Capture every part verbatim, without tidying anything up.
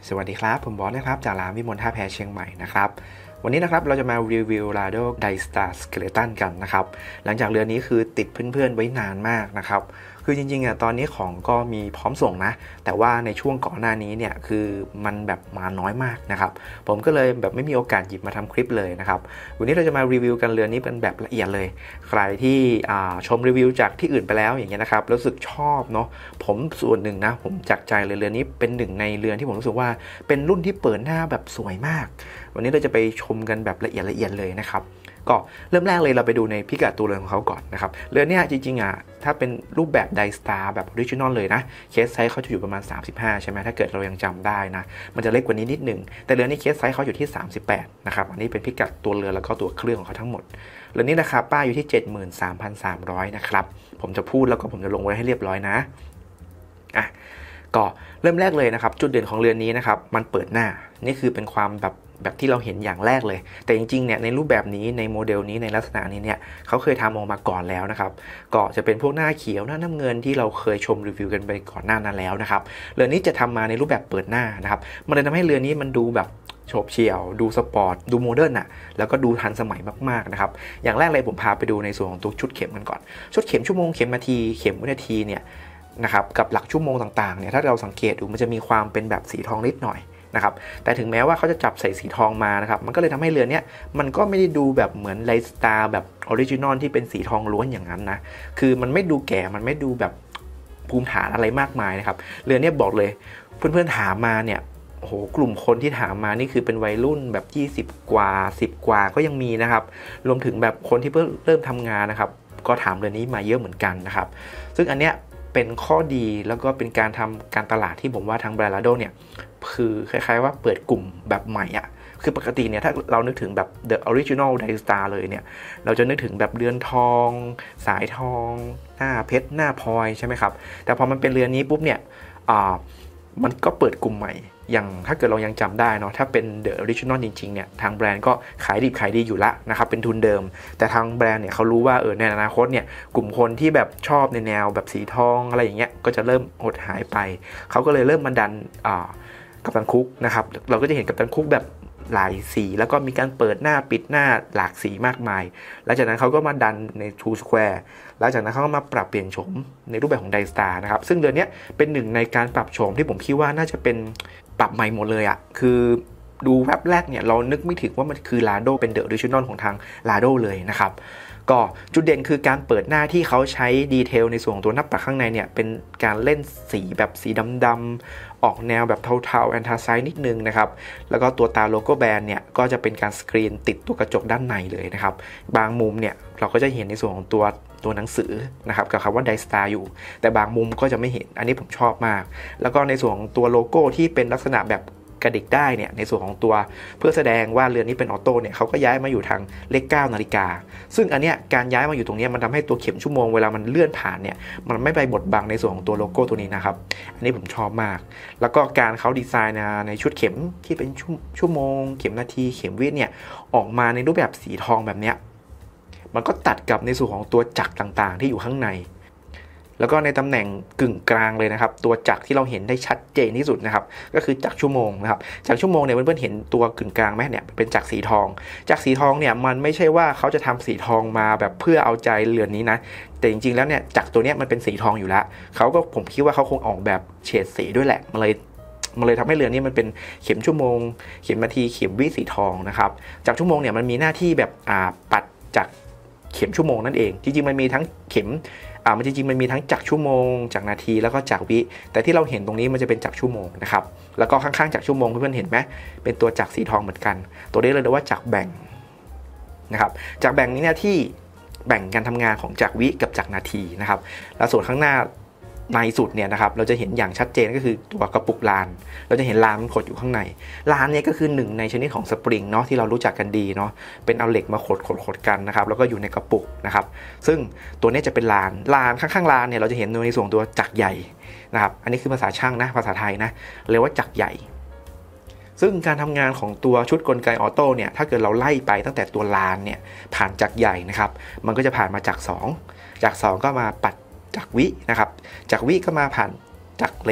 สวัสดีครับผมบอสนะครับจากร้านวิมลท่าแพเชียงใหม่นะครับวันนี้นะครับเราจะมารีวิว Lado Daystar Skeleton กันนะครับหลังจากเรือนนี้คือติดเพื่อนๆไว้นานมากนะครับคือจริงๆอ่ะตอนนี้ของก็มีพร้อมส่งนะแต่ว่าในช่วงก่อนหน้านี้เนี่ยคือมันแบบมาน้อยมากนะครับผมก็เลยแบบไม่มีโอกาสหยิบมาทำคลิปเลยนะครับวันนี้เราจะมารีวิวกันเรือนนี้เป็นแบบละเอียดเลยใครที่ชมรีวิวจากที่อื่นไปแล้วอย่างเงี้ยนะครับรู้สึกชอบเนาะผมส่วนหนึ่งนะผมจากใจเลยเรือนนี้เป็นหนึ่งในเรือนที่ผมรู้สึกว่าเป็นรุ่นที่เปิดหน้าแบบสวยมากวันนี้เราจะไปชมกันแบบละเอียดละเอียดเลยนะครับก็เริ่มแรกเลยเราไปดูในพิกัดตัวเรือนของเขาก่อนนะครับเรือนเนี้ยจริงๆอ่ะถ้าเป็นรูปแบบ Daystar แบบ Original เลยนะเคสไซส์เขาจะอยู่ประมาณสามสิบห้าใช่ไหมถ้าเกิดเรายังจำได้นะมันจะเล็กกว่านี้นิดนึงแต่เรือนนี้เคสไซส์เขาอยู่ที่สามสิบแปดนะครับอันนี้เป็นพิกัดตัวเรือนแล้วก็ตัวเครื่องของเขาทั้งหมดเรือนนี้ราคาป้ายอยู่ที่ เจ็ดหมื่นสามพันสามร้อย นะครับผมจะพูดแล้วก็ผมจะลงไว้ให้เรียบร้อยนะอ่ะก็เริ่มแรกเลยนะครับจุดเด่นของเรือนนี้นะครับมันเปิดหน้านี่คือเป็นความแบบแบบที่เราเห็นอย่างแรกเลยแต่จริงๆเนี่ยในรูปแบบนี้ในโมเดลนี้ในลักษณะนี้เนี่ยเขาเคยทำออกมาก่อนแล้วนะครับก็จะเป็นพวกหน้าเขียวหน้าน้ำเงินที่เราเคยชมรีวิวกันไปก่อนหน้านั้นแล้วนะครับเรือนนี้จะทำมาในรูปแบบเปิดหน้านะครับมันเลยทำให้เรือนนี้มันดูแบบโฉบเฉี่ยวดูสปอร์ตดูโมเดิร์นอ่ะแล้วก็ดูทันสมัยมากๆนะครับอย่างแรกเลยผมพาไปดูในส่วนของตัวชุดเข็มกันก่อนชุดเข็มชั่วโมงเข็มนาทีเข็มวินาทีเนี่ยนะครับกับหลักชั่วโมงต่างๆเนี่ยถ้าเราสังเกตดูมันจะมีความเป็นแบบสีทองนิดหน่อยนะครับแต่ถึงแม้ว่าเขาจะจับใส่สีทองมานะครับมันก็เลยทำให้เรือนนี้มันก็ไม่ได้ดูแบบเหมือนไลท์สตาร์แบบออริจินอลที่เป็นสีทองล้วนอย่างนั้นนะคือมันไม่ดูแก่มันไม่ดูแบบภูมิฐานอะไรมากมายนะครับเรือนนี้บอกเลยเพื่อนๆถามมาเนี่ยโอ้โหกลุ่มคนที่ถามมานี่คือเป็นวัยรุ่นแบบยี่สิบกว่าสิบกว่าก็ยังมีนะครับรวมถึงแบบคนที่เพิ่งเริ่มทำงานนะครับก็ถามเรือนนี้มาเยอะเหมือนกันนะครับซึ่งอันเนี้ยเป็นข้อดีแล้วก็เป็นการทำการตลาดที่ผมว่าทางแบรนด์ Lado เนี่ยคือคล้ายๆว่าเปิดกลุ่มแบบใหม่อ่ะคือปกติเนี่ยถ้าเรานึกถึงแบบ The Original Daystar เลยเนี่ยเราจะนึกถึงแบบเรือนทองสายทองหน้าเพชรหน้าพลอยใช่ไหมครับแต่พอมันเป็นเรือนนี้ปุ๊บเนี่ยอ่ามันก็เปิดกลุ่มใหม่อย่างถ้าเกิดเรายังจำได้เนาะถ้าเป็น The Original จริงๆเนี่ยทางแบรนด์ก็ขายดีขายดีอยู่ละนะครับเป็นทุนเดิมแต่ทางแบรนด์เนี่ยเขารู้ว่าเออในอนาคตเนี่ยกลุ่มคนที่แบบชอบในแนวแบบสีทองอะไรอย่างเงี้ยก็จะเริ่มหดหายไปเขาก็เลยเริ่มมาดันอ่ากัปตันคุกนะครับเราก็จะเห็นกัปตันคุกแบบหลายสีแล้วก็มีการเปิดหน้าปิดหน้าหลากสีมากมายหลังจากนั้นเขาก็มาดันใน Two Square หลังจากนั้นเขาก็มาปรับเปลี่ยนโฉมในรูปแบบของ Daystar นะครับซึ่งเดือนนี้เป็นหนึ่งในการปรับโฉมที่ผมคิดว่าน่าจะเป็นปรับใหม่หมดเลยอะคือดูแวบแรกเนี่ยเรานึกไม่ถึงว่ามันคือ Lado เป็น The Original ของทาง Lado เลยนะครับก็จุดเด่นคือการเปิดหน้าที่เขาใช้ดีเทลในส่วนของตัวหน้าปัดข้างในเนี่ยเป็นการเล่นสีแบบสีดำๆออกแนวแบบเทาๆแอนทาไซด์นิดนึงนะครับแล้วก็ตัวตาโลโก้แบรนด์เนี่ยก็จะเป็นการสกรีนติดตัวกระจกด้านในเลยนะครับบางมุมเนี่ยเราก็จะเห็นในส่วนของตัวตัวหนังสือนะครับกับคำว่า Daystar อยู่แต่บางมุมก็จะไม่เห็นอันนี้ผมชอบมากแล้วก็ในส่วนของตัวโลโก้ที่เป็นลักษณะแบบกระดิกได้เนี่ยในส่วนของตัวเพื่อแสดงว่าเรือนนี้เป็นออโต้เนี่ยเขาก็ย้ายมาอยู่ทางเลขเก้านาฬิกาซึ่งอันเนี้ยการย้ายมาอยู่ตรงนี้มันทำให้ตัวเข็มชั่วโมงเวลามันเลื่อนผ่านเนี่ยมันไม่ไปบดบังในส่วนของตัวโลโก้ตัวนี้นะครับอันนี้ผมชอบมากแล้วก็การเขาดีไซน์ในชุดเข็มที่เป็นชั่วโมงเข็มนาทีเข็มวิเนี่ยออกมาในรูปแบบสีทองแบบเนี้ยมันก็ตัดกับในส่วนของตัวจักรต่างๆที่อยู่ข้างในแล้วก็ในตำแหน่งกึ่งกลางเลยนะครับตัวจักรที่เราเห็นได้ชัดเจนที่สุดนะครับก็คือจักรชั่วโมงนะครับจักรชั่วโมงเนี่ยเพื่อนๆเห็นตัวกึ่งกลางไหมเนี่ยเป็นจักรสีทองจักรสีทองเนี่ยมันไม่ใช่ว่าเขาจะทำสีทองมาแบบเพื่อเอาใจเรือนนี้นะแต่จริงๆแล้วเนี่ยจักรตัวนี้มันเป็นสีทองอยู่แล้วเขาก็ผมคิดว่าเขาคงออกแบบเฉดสีด้วยแหละมันเลยมันเลยทำให้เรือนนี้มันเป็นเข็มชั่วโมงเข็มนาทีเข็มวิสีทองนะครับจักรชั่วโมงเนี่ยมันมีหน้าที่แบบอ่าปัดจากเข็มชั่วโมงนั่นเองจริงๆมันมีทั้งเข็มอ่ามันจริงๆมันมีทั้งจักรชั่วโมงจักรนาทีแล้วก็จักรวิแต่ที่เราเห็นตรงนี้มันจะเป็นจักรชั่วโมงนะครับแล้วก็ข้างๆจักรชั่วโมงเพื่อนๆเห็นไหมเป็นตัวจักรสีทองเหมือนกันตัวนี้เลยเรียกว่าจักรแบ่งนะครับจักรแบ่งนี้เนี่ยที่แบ่งการทำงานของจักรวิกับจักรนาทีนะครับแล้วส่วนข้างหน้าในสุดเนี่ยนะครับเราจะเห็นอย่างชัดเจนก็คือตัวกระปุกลานเราจะเห็นลานมันขดอยู่ข้างในลานนี้ก็คือหนึ่งในชนิดของสปริงเนาะที่เรารู้จักกันดีเนาะเป็นเอาเหล็กมาขดขดขดกันนะครับแล้วก็อยู่ในกระปุกนะครับซึ่งตัวนี้จะเป็นลานลานข้างๆลานเนี่ยเราจะเห็นในส่วนตัวจักรใหญ่นะครับอันนี้คือภาษาช่างนะภาษาไทยนะเรียกว่าจักรใหญ่ซึ่งการทำงานของตัวชุดกลไกออโต้เนี่ยถ้าเกิดเราไล่ไปตั้งแต่ตัวลานเนี่ยผ่านจักรใหญ่นะครับมันก็จะผ่านมาจักรสองจักรสองก็มาปัดจักรวินะครับจักรวิก็มาผ่านจักรเหล็ก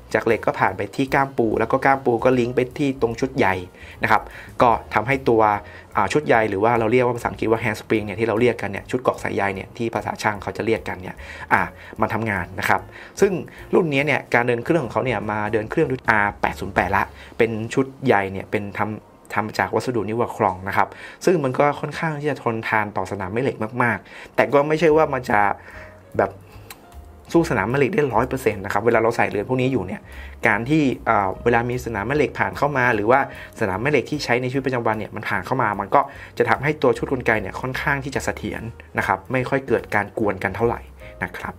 จากเหล็กก็ผ่านไปที่ก้ามปูแล้วก็ก้ามปูก็ลิงก์ไปที่ตรงชุดใยนะครับก็ทำให้ตัวชุดใยหรือว่าเราเรียกว่าภาษาอังกฤษว่า hand spring เนี่ยที่เราเรียกกันเนี่ยชุดเกาะสายใยเนี่ยที่ภาษาช่างเขาจะเรียกกันเนี่ยอ่ะมันทำงานนะครับซึ่งรุ่นนี้เนี่ยการเดินเครื่องของเขาเนี่ยมาเดินเครื่องด้วย อาร์ แปดศูนย์แปด ละเป็นชุดใยเนี่ยเป็นทำทำจากวัสดุนิวครองนะครับซึ่งมันก็ค่อนข้างที่จะทนทานต่อสนามแม่เหล็กมากๆแต่ก็ไม่ใช่ว่ามันจะแบบสู้สนามแม่เหล็กได้ร้อยเปอร์เซ็นต์นะครับเวลาเราใส่เรือนพวกนี้อยู่เนี่ยการที่เวลามีสนามแม่เหล็กผ่านเข้ามาหรือว่าสนามแม่เหล็กที่ใช้ในชีวิตประจำวันเนี่ยมันผ่านเข้ามามันก็จะทำให้ตัวชุดกลไกเนี่ยค่อนข้างที่จะเสถียรนะครับไม่ค่อยเกิดการกวนกันเท่าไหร่นะครับ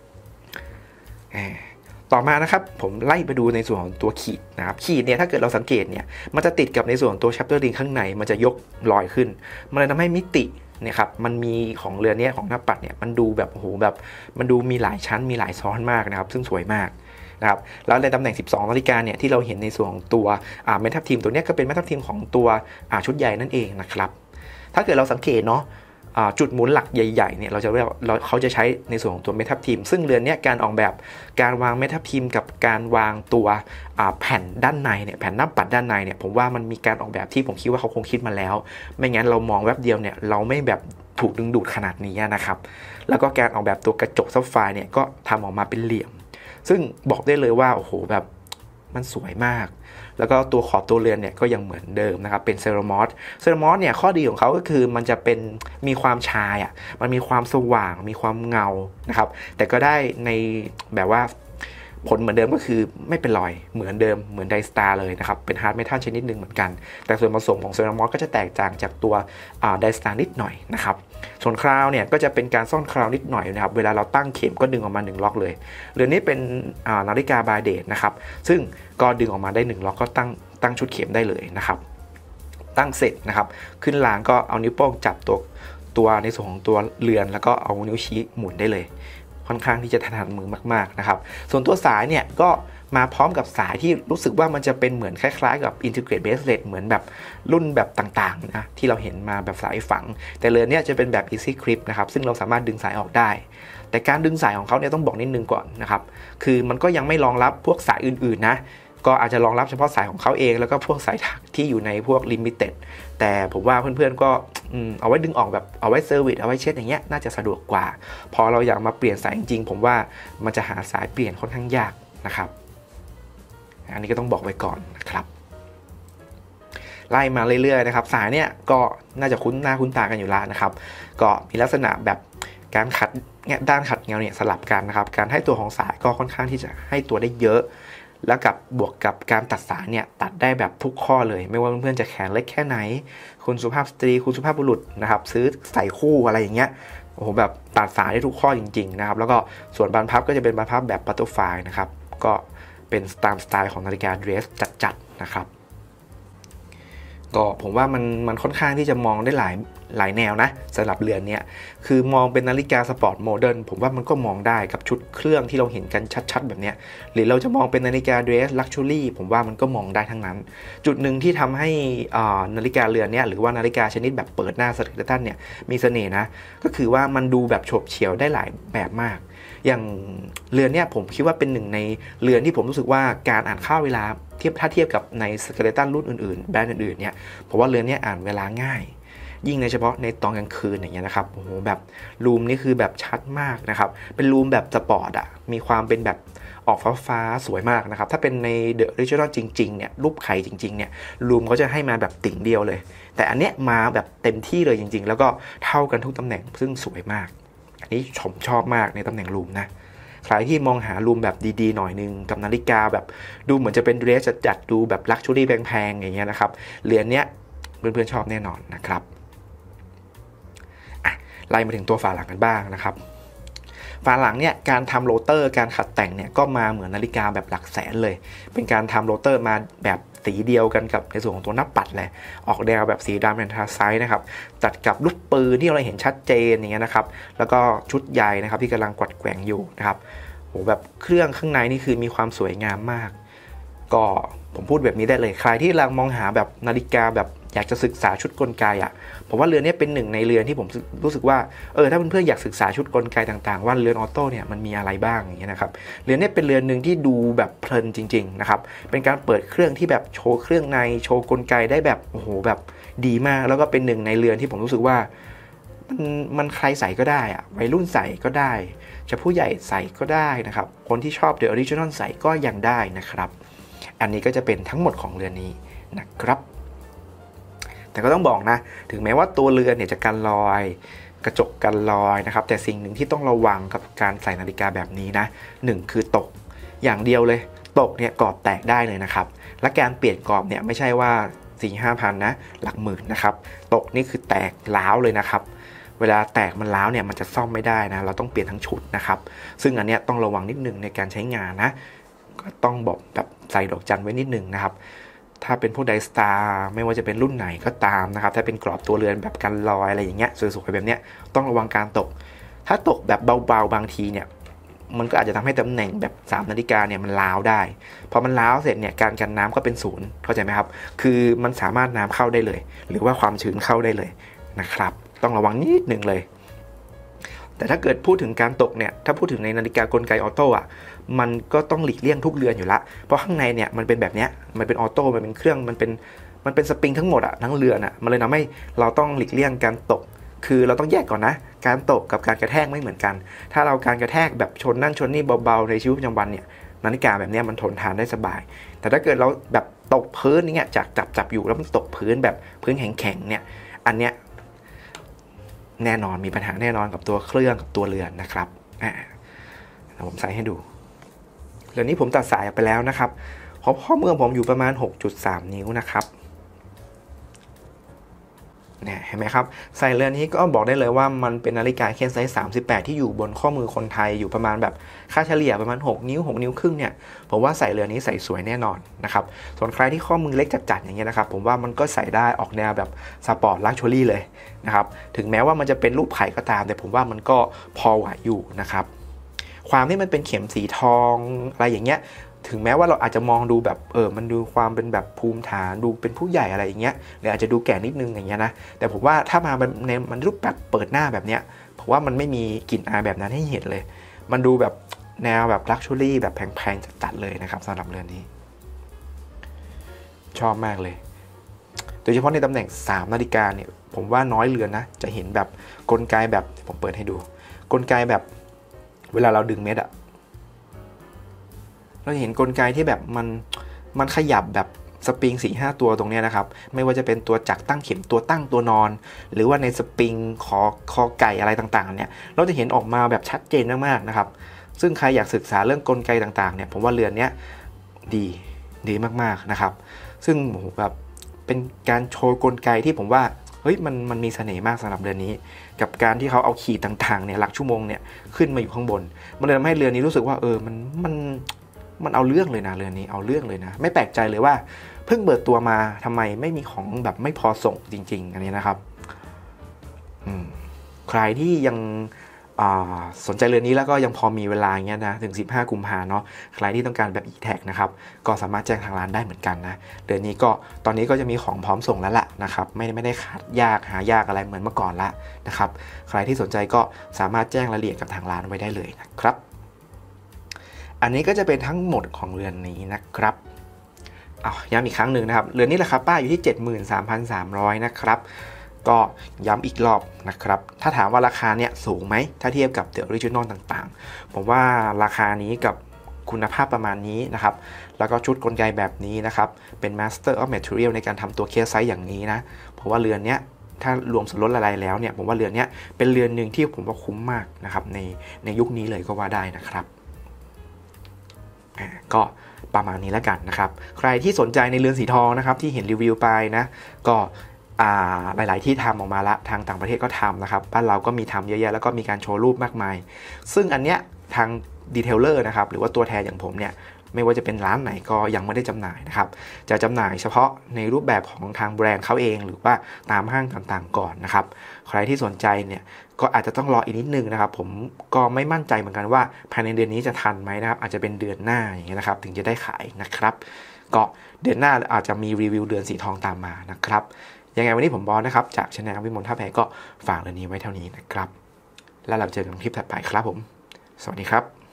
ต่อมานะครับผมไล่ไปดูในส่วนของตัวขีดนะครับขีดเนี่ยถ้าเกิดเราสังเกตเนี่ยมันจะติดกับในส่วนของตัว chapter ring ข้างในมันจะยกลอยขึ้นมันเลยทำให้มิติเนี่ยครับมันมีของเรือนนี้ของหน้าปัดเนี่ยมันดูแบบโอ้โหแบบมันดูมีหลายชั้นมีหลายซ้อนมากนะครับซึ่งสวยมากนะครับแล้วในตำแหน่งสิบสองนาฬิกาเนี่ยที่เราเห็นในส่วนของตัวอ่าเมทัลทีมตัวนี้ก็เป็นเมทัลทีมของตัวอ่าชุดใหญ่นั่นเองนะครับถ้าเกิดเราสังเกตเนาะจุดหมุนหลักใหญ่ๆเนี่ยเราจะเรียกเราเขาจะใช้ในส่วนของตัวเมทัลทีมซึ่งเรือนนี้การออกแบบการวางเมทัลทีมกับการวางตัวแผ่นด้านในเนี่ยแผ่นหน้าปัดด้านในเนี่ยผมว่ามันมีการออกแบบที่ผมคิดว่าเขาคงคิดมาแล้วไม่งั้นเรามองแวบเดียวเนี่ยเราไม่แบบถูกดึงดูดขนาดนี้นะครับแล้วก็การออกแบบตัวกระจกซับไฟร์เนี่ยก็ทำออกมาเป็นเหลี่ยมซึ่งบอกได้เลยว่าโอ้โหแบบมันสวยมากแล้วก็ตัวขอบตัวเรือนเนี่ยก็ยังเหมือนเดิมนะครับเป็นเซรามอสเซรามอสเนี่ยข้อดีของเขาก็คือมันจะเป็นมีความชายอ่ะมันมีความสว่างมีความเงานะครับแต่ก็ได้ในแบบว่าผลเหมือนเดิมก็คือไม่เป็นรอยเหมือนเดิมเหมือนไดสตาร์เลยนะครับเป็นฮาร์ดเมทัลชนิดหนึ่งเหมือนกันแต่ส่วนผสมของเซรามอสก็จะแตกต่างจากตัวไดสตาร์นิดหน่อยนะครับส่วนคราวเนี่ยก็จะเป็นการซ่อนคราวนิดหน่อยนะครับเวลาเราตั้งเข็มก็ดึงออกมาหนึ่งล็อกเลยเรือนนี้เป็นนาฬิกาบาเดตนะครับซึ่งก็ดึงออกมาได้หนึ่งล็อกก็ตั้งตั้งชุดเข็มได้เลยนะครับตั้งเสร็จนะครับขึ้นรางก็เอานิ้วโป้งจับตัวตัวในส่วนของตัวเรือนแล้วก็เอานิ้วชี้หมุนได้เลยค่อนข้างที่จะถนัดมือมากๆนะครับส่วนตัวสายเนี่ยก็มาพร้อมกับสายที่รู้สึกว่ามันจะเป็นเหมือนคล้ายๆกับ Integrate Bracelet เหมือนแบบรุ่นแบบต่างๆนะที่เราเห็นมาแบบสายฝังแต่เรือนนี้จะเป็นแบบ Easy Clip นะครับซึ่งเราสามารถดึงสายออกได้แต่การดึงสายของเขาเนี่ยต้องบอกนิดนึงก่อนนะครับคือมันก็ยังไม่รองรับพวกสายอื่นๆนะก็อาจจะรองรับเฉพาะสายของเขาเองแล้วก็พวกสายถักที่อยู่ในพวก Limited แต่ผมว่าเพื่อนๆก็เอาไว้ดึงออกแบบเอาไว้เซอร์วิสเอาไว้เช็ดอย่างเงี้ยน่าจะสะดวกกว่าพอเราอยากมาเปลี่ยนสายจริงๆผมว่ามันจะหาสายเปลี่ยนค่อนข้างยากนะครับอันนี้ก็ต้องบอกไว้ก่อนนะครับไล่มาเรื่อยๆนะครับสายเนี่ยก็น่าจะคุ้นหน้าคุ้นตากันอยู่แล้วนะครับก็มีลักษณะแบบการขัดด้านขัดเงาเนี่ยสลับกันนะครับการให้ตัวของสายก็ค่อนข้างที่จะให้ตัวได้เยอะแล้วกับบวกกับการตัดสายเนี่ยตัดได้แบบทุกข้อเลยไม่ว่าเพื่อนๆจะแขนเล็กแค่ไหนคุณสุภาพสตรีคุณสุภาพบุรุษนะครับซื้อใส่คู่อะไรอย่างเงี้ยโอ้โหแบบตัดสายได้ทุกข้อจริงๆนะครับแล้วก็ส่วนบานพับก็จะเป็นบานพับแบบบัตเตอร์ไฟล์นะครับก็เป็นตามสไตล์ของนาฬิกาเดรสจัดๆนะครับก็ผมว่ามันมันค่อนข้างที่จะมองได้หลายหลายแนวนะสำหรับเรือนเนี้ยคือมองเป็นนาฬิกาสปอร์ตโมเดิร์นผมว่ามันก็มองได้กับชุดเครื่องที่เราเห็นกันชัดๆแบบเนี้ยหรือเราจะมองเป็นนาฬิกาเดรสลักชัวรี่ผมว่ามันก็มองได้ทั้งนั้นจุดหนึ่งที่ทำให้นาฬิกาเรือนเนี้ยหรือว่านาฬิกาชนิดแบบเปิดหน้าสเกเลตันเนี่ยมีเสน่ห์นะก็คือว่ามันดูแบบโฉบเฉี่ยวได้หลายแบบมากอย่างเรือนเนี่ยผมคิดว่าเป็นหนึ่งในเรือนที่ผมรู้สึกว่าการอ่านค่าเวลาเทียบถ้าเทียบกับในสเกเลตันรุ่นอื่นๆแบรนด์อื่นๆเนี่ยผมว่าเรือนเนี่ยอ่านเวลาง่ายยิ่งในเฉพาะในตอนกลางคืนอย่างเงี้ยนะครับโอ้โหแบบรูมนี่คือแบบชัดมากนะครับเป็นรูมแบบสปอร์ตอ่ะมีความเป็นแบบออกฟ้าๆสวยมากนะครับถ้าเป็นในเดอะออริจินอลจริงๆเนี่ยรูปไข่จริงๆเนี่ยรูมเขาจะให้มาแบบติ่งเดียวเลยแต่อันเนี้ยมาแบบเต็มที่เลยจริงๆแล้วก็เท่ากันทุกตำแหน่งซึ่งสวยมากอันนี้ผมชอบมากในตำแหน่งรูมนะใครที่มองหารูมแบบดีๆหน่อยนึงกับนาฬิกาแบบดูเหมือนจะเป็นเดรสจัดๆดูแบบลักชัวรี่แพงๆอย่างเงี้ยนะครับเรือนเนี้ยเพื่อนๆชอบแน่นอนนะครับอ่ะไล่มาถึงตัวฝาหลังกันบ้างนะครับฝาหลังเนี่ยการทำโรเตอร์การขัดแต่งเนี่ยก็มาเหมือนนาฬิกาแบบหลักแสนเลยเป็นการทำโรเตอร์มาแบบสีเดียวกันกับในส่วนของตัวหน้าปัดเลยออกแนวแบบสีดำแอนทราไซต์นะครับตัดกับลูกปืนที่เราเห็นชัดเจนอย่างเงี้ยนะครับแล้วก็ชุดใยนะครับที่กำลังกวัดแกว่งอยู่นะครับโหแบบเครื่องข้างในนี่คือมีความสวยงามมากก็ผมพูดแบบนี้ได้เลยใครที่กำลังมองหาแบบนาฬิกาแบบอยากจะศึกษาชุดกลไกอ่ะผมว่าเรือนนี้เป็นหนึ่งในเรือนที่ผมรู้สึกว่าเออถ้าเพื่อนๆอยากศึกษาชุดกลไกต่างๆว่าเรือนออโต้เนี่ยมันมีอะไรบ้างอย่างเงี้ยนะครับเรือนนี้เป็นเรือนหนึ่งที่ดูแบบเพลินจริงๆนะครับเป็นการเปิดเครื่องที่แบบโชว์เครื่องในโชว์กลไกได้แบบโอ้โหแบบดีมากแล้วก็เป็นหนึ่งในเรือนที่ผมรู้สึกว่ามันมันใครใส่ก็ได้อะวัยรุ่นใส่ก็ได้จะผู้ใหญ่ใส่ก็ได้นะครับคนที่ชอบ The Original ใส่ก็ยังได้นะครับอันนี้ก็จะเป็นทั้งหมดของเรือนนี้นะครับแต่ก็ต้องบอกนะถึงแม้ว่าตัวเรือนเนี่ยจะกันรอยกระจกกันรอยนะครับแต่สิ่งหนึ่งที่ต้องระวังกับการใส่นาฬิกาแบบนี้นะหนึ่งคือตกอย่างเดียวเลยตกเนี่ยกรอบแตกได้เลยนะครับและการเปลี่ยนกรอบเนี่ยไม่ใช่ว่า สี่ห้าพันนะหลักหมื่นนะครับตกนี่คือแตกร้าวเลยนะครับเวลาแตกมันร้าวเนี่ยมันจะซ่อมไม่ได้นะเราต้องเปลี่ยนทั้งชุดนะครับซึ่งอันเนี้ยต้องระวังนิดนึงในการใช้งานนะก็ต้องบอกแบบใส่ดอกจันไว้นิดนึงนะครับถ้าเป็นพวกไดสตาร์ไม่ว่าจะเป็นรุ่นไหนก็ตามนะครับถ้าเป็นกรอบตัวเรือนแบบกันรอยอะไรอย่างเงี้ยสวยๆแบบเนี้ยต้องระวังการตกถ้าตกแบบเบาๆบางทีเนี่ยมันก็อาจจะทำให้ตำแหน่งแบบสามนาฬิกาเนี่ยมันร้าวได้พอมันร้าวเสร็จเนี่ยการกันน้ำก็เป็นศูนย์เข้าใจไหมครับคือมันสามารถน้ำเข้าได้เลยหรือว่าความชื้นเข้าได้เลยนะครับต้องระวังนิดหนึ่งเลยแต่ถ้าเกิดพูดถึงการตกเนี่ยถ้าพูดถึงในนาฬิกากลไกออโต้อะมันก็ต้องหลีกเลี่ยงทุกเรือนอยู่ละเพราะข้างในเนี่ยมันเป็นแบบเนี้ยมันเป็นออโต้มันเป็นเครื่องมันเป็นมันเป็นสปริงทั้งหมดอะทั้งเรือนอะมันเลยทำให้เราต้องหลีกเลี่ยงการตกคือเราต้องแยกก่อนนะการตกกับการกระแทกไม่เหมือนกันถ้าเราการกระแทกแบบชนนั่นชนนี่เบาๆในชีวิตประจำวันเนี่ยนาฬิกาแบบนี้มันทนทานได้สบายแต่ถ้าเกิดเราแบบตกพื้นเนี่ยจากจับจับอยู่แล้วมันตกพื้นแบบพื้นแข็งๆเนี่ยอันเนี้ยแน่นอนมีปัญหาแน่นอนกับตัวเครื่องกับตัวเรือนนะครับอ่าผมใส่ให้ดูเรือนนี้ผมตัดสายออกไปแล้วนะครับเพราะข้อมือผมอยู่ประมาณ หกจุดสาม นิ้วนะครับเนี่ยเห็นไหมครับใส่เรือนนี้ก็บอกได้เลยว่ามันเป็นนาฬิกาเคสไซส์สามสิบแปดที่อยู่บนข้อมือคนไทยอยู่ประมาณแบบค่าเฉลี่ยประมาณหกนิ้วหกนิ้วครึ่งเนี่ยผมว่าใส่เรือนนี้ใส่สวยแน่นอนนะครับส่วนใครที่ข้อมือเล็กจัดๆอย่างเงี้ยนะครับผมว่ามันก็ใส่ได้ออกแนวแบบสปอร์ตลักชัวรี่เลยนะครับถึงแม้ว่ามันจะเป็นรูปไข่ก็ตามแต่ผมว่ามันก็พอไหวอยู่นะครับความที่มันเป็นเข็มสีทองอะไรอย่างเงี้ยถึงแม้ว่าเราอาจจะมองดูแบบเออมันดูความเป็นแบบภูมิฐานดูเป็นผู้ใหญ่อะไรอย่างเงี้ยหรืออาจจะดูแก่นิดนึงอย่างเงี้ยนะแต่ผมว่าถ้ามาในมันรูปแบบเปิดหน้าแบบเนี้ยผมว่ามันไม่มีกลิ่นอายแบบนั้นให้เห็นเลยมันดูแบบแนวแบบลักชัวรี่แบบแพงๆจัดๆเลยนะครับสำหรับเรือนนี้ชอบมากเลยโดยเฉพาะในตำแหน่งสามนาฬิกาเนี่ยผมว่าน้อยเรือนนะจะเห็นแบบกลไกแบบผมเปิดให้ดูกลไกแบบเวลาเราดึงเม็ดอะเราเห็นกลไกที่แบบมันมันขยับแบบสปริง สี่ห้า ตัวตรงนี้นะครับไม่ว่าจะเป็นตัวจักรตั้งเข็มตัวตั้งตัวนอนหรือว่าในสปริงคอคอไก่อะไรต่างๆเนี่ยเราจะเห็นออกมาแบบชัดเจนมากๆนะครับซึ่งใครอยากศึกษาเรื่องกลไกต่างๆเนี่ยผมว่าเรือนนี้ดีดีมากๆนะครับซึ่งโอ้โหแบบเป็นการโชว์กลไกที่ผมว่าเฮ้ยมันมันมีเสน่ห์มากสำหรับเรือนนี้กับการที่เขาเอาขีดต่างๆเนี่ยหลักชั่วโมงเนี่ยขึ้นมาอยู่ข้างบนมันเลยทำให้เรือนนี้รู้สึกว่าเออมันมันมันเอาเรื่องเลยนะเรือนนี้เอาเรื่องเลยนะไม่แปลกใจเลยว่าเพิ่งเปิดตัวมาทำไมไม่มีของแบบไม่พอส่งจริงๆอันนี้นะครับใครที่ยังสนใจเรือนนี้แล้วก็ยังพอมีเวลาเงี้ยนะถึงสิบห้ากุมภาพันธ์เนาะใครที่ต้องการแบบ e-tag นะครับก็สามารถแจ้งทางร้านได้เหมือนกันนะเดือนนี้ก็ตอนนี้ก็จะมีของพร้อมส่งแล้วล่ะนะครับไม่ไม่ได้ขาดยากหายากอะไรเหมือนเมื่อก่อนละนะครับใครที่สนใจก็สามารถแจ้งรายละเอียดกับทางร้านไว้ได้เลยนะครับอันนี้ก็จะเป็นทั้งหมดของเรือนนี้นะครับเอาย้ำอีกครั้งหนึ่งนะครับเรือนนี้ราคาป้ายอยู่ที่ เจ็ดหมื่นสามพันสามร้อย นะครับก็ย้ำอีกรอบนะครับถ้าถามว่าราคาเนี่ยสูงไหมถ้าเทียบกับ The Original ต่างๆผมว่าราคานี้กับคุณภาพประมาณนี้นะครับแล้วก็ชุดกลไกแบบนี้นะครับเป็น Master of Material ในการทำตัวเคสไซส์อย่างนี้นะเพราะว่าเรือนเนี้ยถ้ารวมส่วนลดอะไรแล้วเนี่ยผมว่าเรือนเนี้ยเป็นเรือนหนึ่งที่ผมว่าคุ้มมากนะครับในในยุคนี้เลยก็ว่าได้นะครับก็ประมาณนี้แล้วกันนะครับใครที่สนใจในเรือนสีทองนะครับที่เห็นรีวิวไปนะก็หลายๆที่ทำออกมาละทางต่างประเทศก็ทำนะครับบ้านเราก็มีทำเยอะแยะแล้วก็มีการโชว์รูปมากมายซึ่งอันเนี้ยทางดีเทลเลอร์นะครับหรือว่าตัวแทนอย่างผมเนี่ยไม่ว่าจะเป็นร้านไหนก็ยังไม่ได้จำหน่ายนะครับจะจำหน่ายเฉพาะในรูปแบบของทางแบรนด์เขาเองหรือว่าตามห้างต่างๆก่อนนะครับใครที่สนใจเนี่ยก็อาจจะต้องรออีกนิดนึงนะครับผมก็ไม่มั่นใจเหมือนกันว่าภายในเดือนนี้จะทันไหมนะครับอาจจะเป็นเดือนหน้าอย่างเงี้ยนะครับถึงจะได้ขายนะครับก็เดือนหน้าอาจจะมีรีวิวเรือนสีทองตามมานะครับยังไงวันนี้ผมบอสนะครับจากช anel วิมลท่าแพก็ฝากเรื่องนี้ไว้เท่านี้นะครับแล้วเราเจอกันคลิปถัดไปครับผมสวัสดีครับ